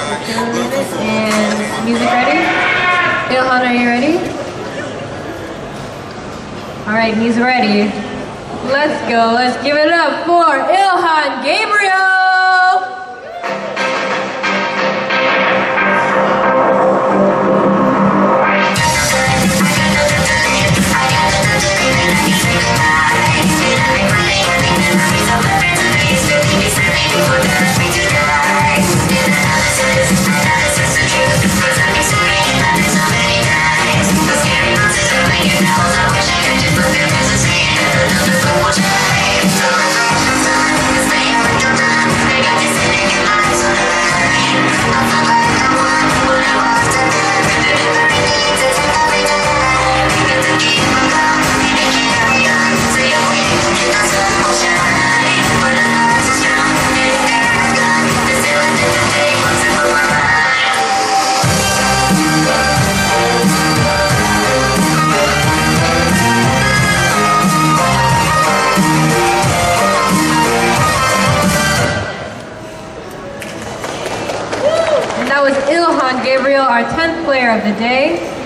And music ready? Ilhan, are you ready? Alright, he's ready. Let's go. Let's give it up for Ilhan Gabriel! That was Ilhan Gabriel, our 10th player of the day.